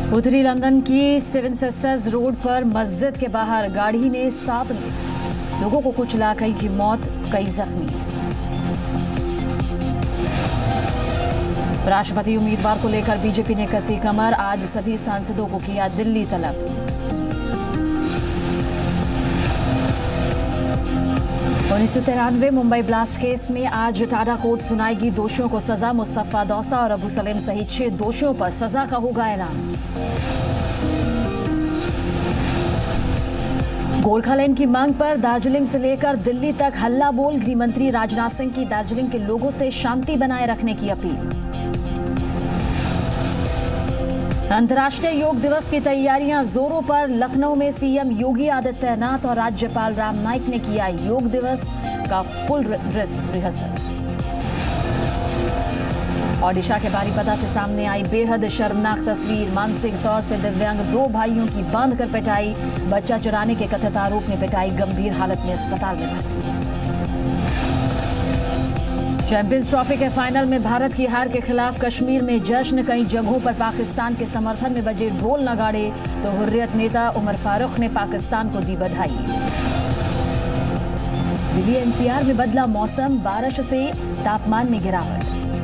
उत्तरी लंदन की seven sisters road पर मस्जिद के बाहर गाड़ी ने सांप ने लोगों को कुचला, कई की मौत, कई जख्मी। राष्ट्रपति उम्मीदवार को लेकर बीजेपी ने कसी कमर, आज सभी सांसदों को किया दिल्ली तलब। उन्नीस सौ 93 मुंबई ब्लास्ट केस में आज टाडा कोर्ट सुनाएगी दोषियों को सजा। मुस्तफा दौसा और अबू सलेम सहित 6 दोषियों पर सजा का होगा ऐलान। गोरखालैंड की मांग पर दार्जिलिंग से लेकर दिल्ली तक हल्ला बोल। गृह मंत्री राजनाथ सिंह की दार्जिलिंग के लोगों से शांति बनाए रखने की अपील। अंतर्राष्ट्रीय योग दिवस की तैयारियां जोरों पर। लखनऊ में सीएम योगी आदित्यनाथ और राज्यपाल राम नाईक ने किया योग दिवस का फुल ड्रेस रिहर्सल। ओडिशा के बारीपदा से सामने आई बेहद शर्मनाक तस्वीर। मानसिक तौर से दिव्यांग 2 भाइयों की बांधकर पिटाई। बच्चा चुराने के कथित आरोप में पिटाई, गंभीर हालत में अस्पताल में भर्ती। चैंपियंस ट्रॉफी के फाइनल में भारत की हार के खिलाफ कश्मीर में जश्न। कई जगहों पर पाकिस्तान के समर्थन में बजे ढोल नगाड़े, तो हुर्रियत नेता उमर फारूक ने पाकिस्तान को दी बधाई। दिल्ली एनसीआर में बदला मौसम, बारिश से तापमान में गिरावट।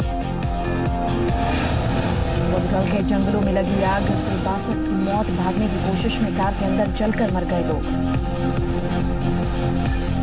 बुलगल के जंगलों में लगी आग से 62 की मौत, भागने की कोशिश में कार के अंदर जलकर मर गए लोग।